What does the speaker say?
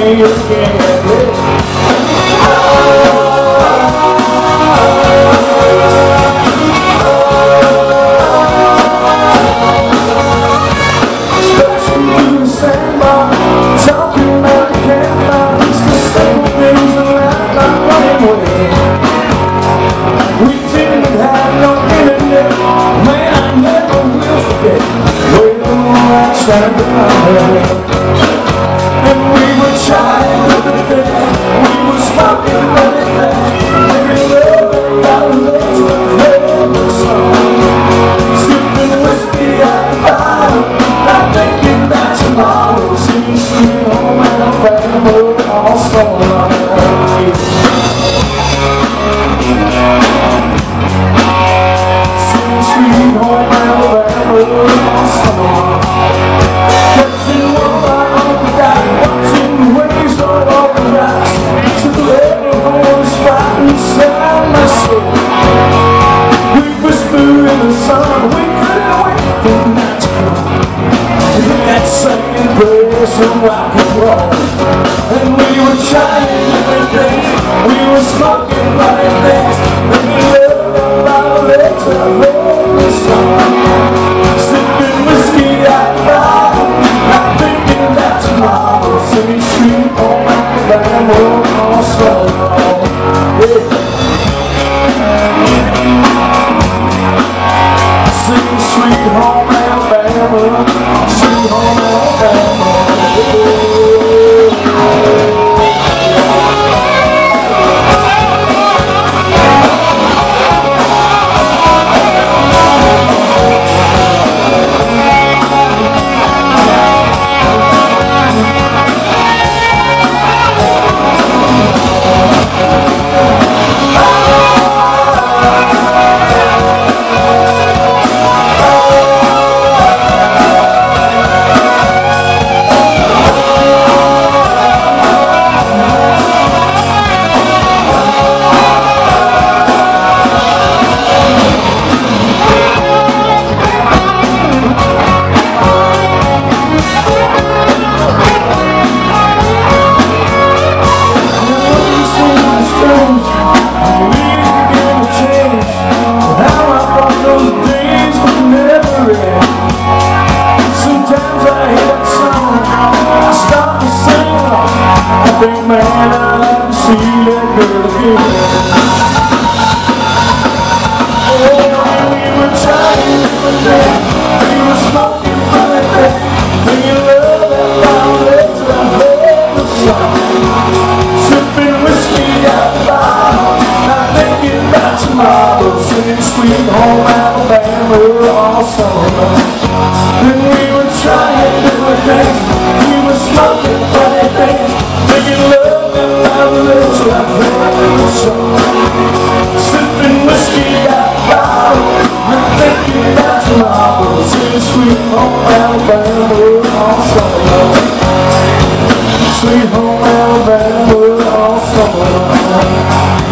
me again. And we were trying to think, we were smoking many things, making love about legs and favorite song, sipping whiskey at the bottom, not thinking that tomorrow seems sweet home Alabama all summer. Seems sweet home Alabama all summer. Some rock and roll, and we were trying different things, we were smoking funny things, and we lived on our legs and our favorite song, sipping whiskey at night, not thinking that tomorrow singing sweet home Alabama all summer. Sing sweet home Alabama, sweet home Alabama. Man, I'd like to see that girl again. Oh, we were trying different things, we were smoking funny things, making love at our legs and our favorite song, sipping whiskey at the bottom, not thinking about tomorrow, singing sweet home Alabama all summer. And we were trying different things, we were smoking funny things, making love and violence to our favorite song, sipping whiskey at the bottom, not thinking about tomorrow, singing sweet home Alabama all summer, sweet home Alabama all summer.